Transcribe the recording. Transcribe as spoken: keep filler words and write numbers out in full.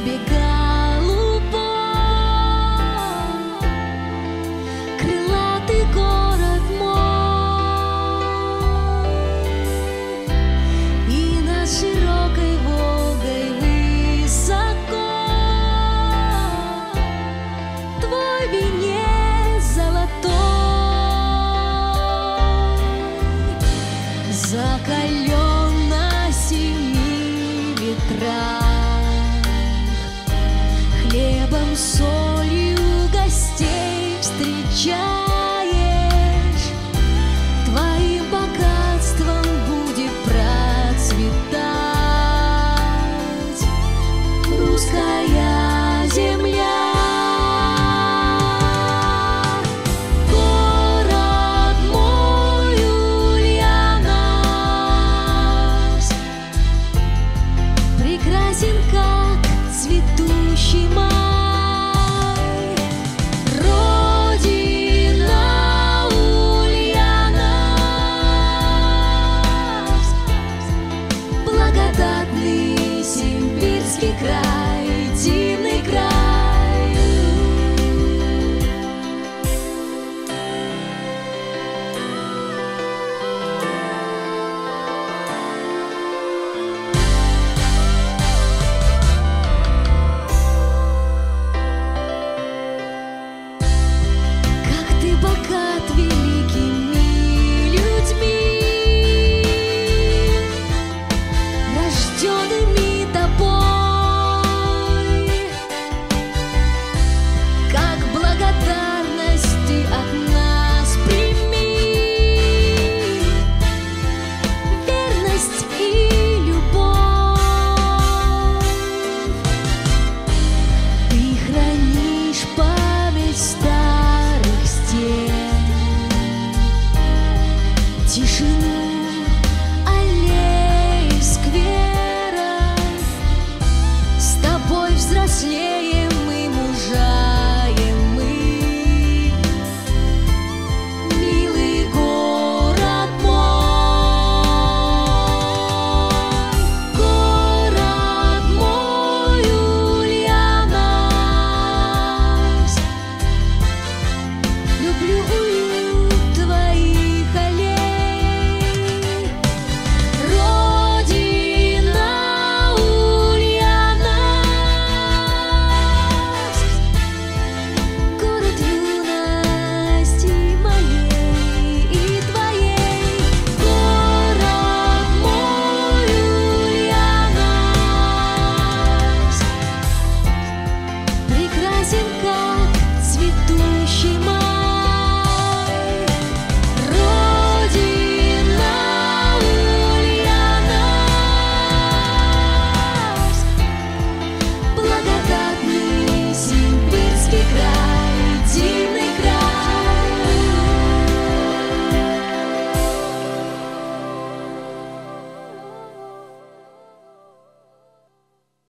небе голубом, крылатый город мой, и над широкой Волгой высоко твой венец золотой, закален на семи ветрах, хлебом, солью гостей встречаешь, твоим богатством будет процветать русская земля. Город мой Ульяновск прекрасен, как цветущий май. Родина Ульяновск, благодатный симбирский край.